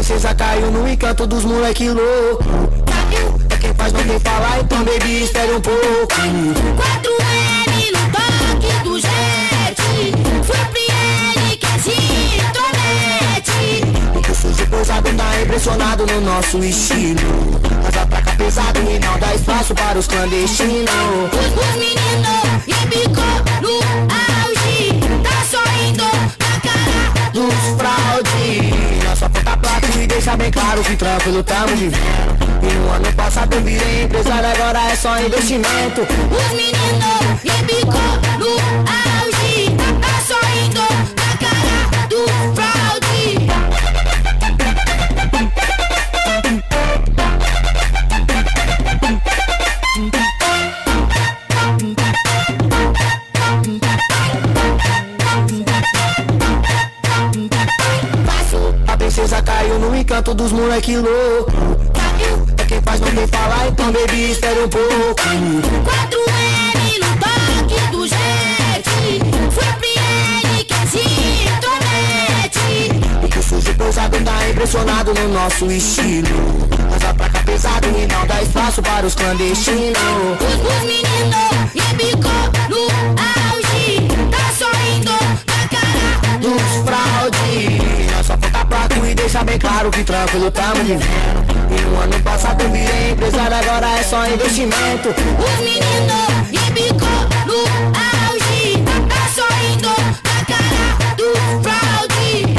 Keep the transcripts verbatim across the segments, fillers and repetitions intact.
princesa caiu no encanto dos moleque louco. Caiu, é quem faz não tem falar, então baby espere um pouco. quatro M no toque do jet, surpreende quem se intromete. O que sujo pousado tá impressionado no nosso estilo. Mas a placa pesado e não dá espaço para os clandestinos. Os, os meninos embicou no auge, tá sorrindo na cara Dos fraude, nossa conta placa e deixa bem claro que tranquilo tamo vivendo. E no ano passado eu virei empresário, agora é só investimento. Os meninos embicou no auge, tá sorrindo na cara do fraude. A princesa caiu no encanto dos moleque louco. Caiu, é quem faz não tem falar, então baby espere um pouco. quatro M no toque do jet, surpreende quem se intromete. O que sujo pousado tá impressionado no nosso estilo. Mas a placa pesado e não dá espaço para os clandestinos. Os, os meninos embicou no auge, tá sorrindo na cara Dos fraude, nossa conta placa e deixa bem claro que tranquilo tamo vivendo. E no ano passado eu virei empresário, agora é só investimento. Os meninos embicou no auge, tá sorrindo na cara do fraude.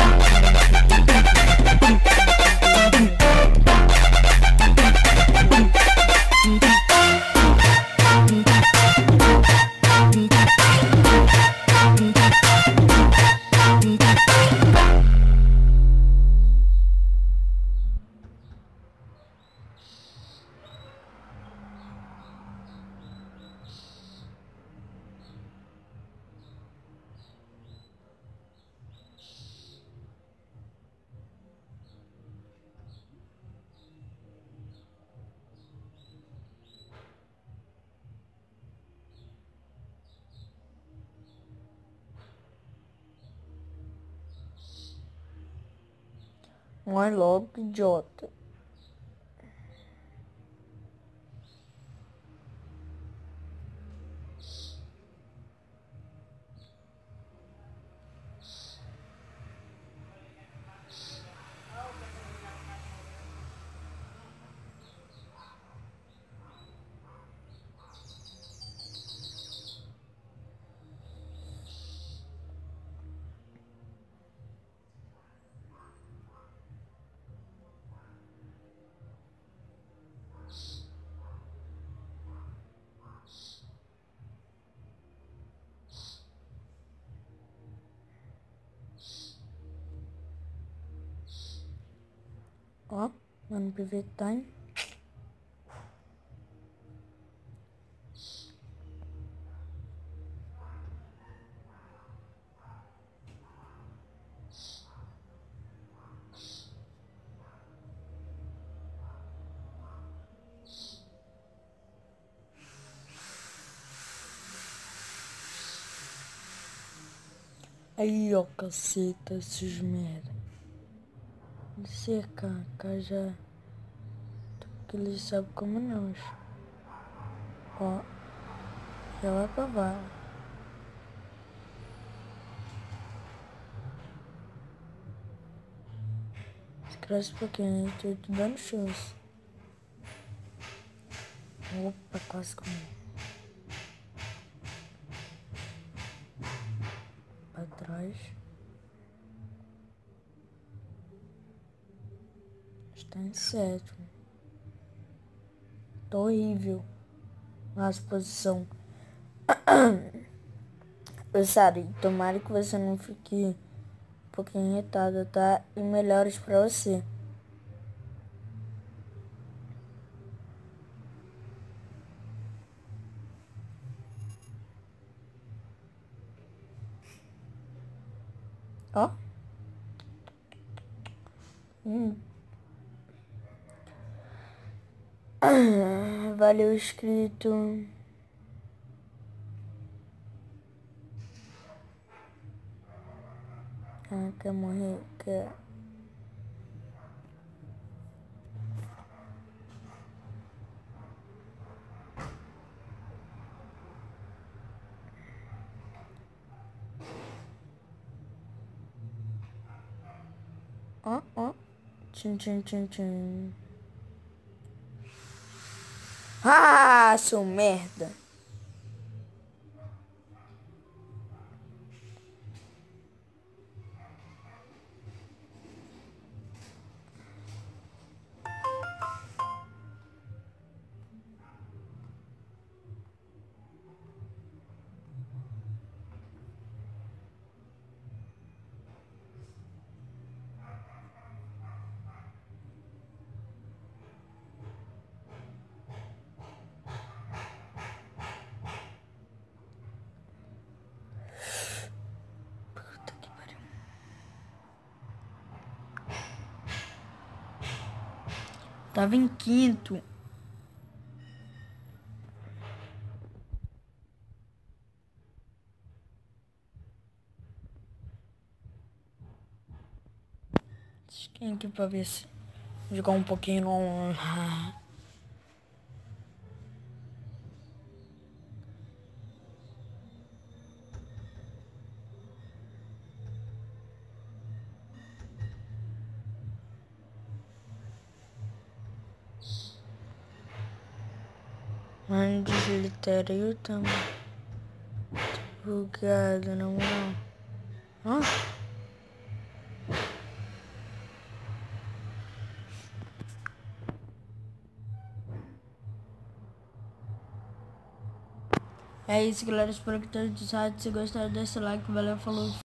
Morre logo, idiota. Ó, mano, P V Time. Aí, ó, caceta, esses merda. Você, cara, cara já... Que eles sabem como nós. Ó, já vai pra vala. Escreve um pouquinho, eu tô te dando chance. Opa, quase comigo. Pra trás. Está em sétimo. Tô horrível. Nossa posição. Sabe, tomara que você não fique um pouquinho irritada, tá? E melhores pra você. Ó. Hum. Valeu, inscrito. Ah, quer morrer? Quer... ó, ó. Tchim, tchim, tchim, tchim. Ah, seu merda. Tava em quinto. Quem aqui pra ver se jogar um pouquinho no... Mano, desliterio também. Bugado, na moral. Hã? É isso, galera. Espero que tenham gostado. Se gostaram, deixa o like. Valeu, falou.